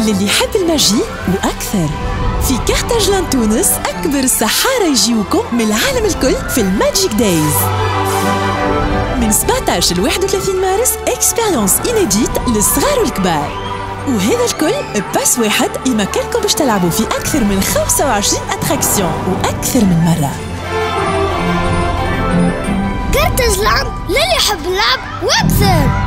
للي يحب الماجي وأكثر. في كارتاجلان تونس أكبر السحارة يجيوكم من العالم الكل في الماجيك دايز. من 17 ل 31 مارس اكسبيريونس إنيديت للصغار والكبار، وهذا الكل بباس واحد يمكنكم باش تلعبوا في أكثر من 25 أتراكسيون وأكثر من مرة. كارتاجلان للي يحب اللعب وأكثر.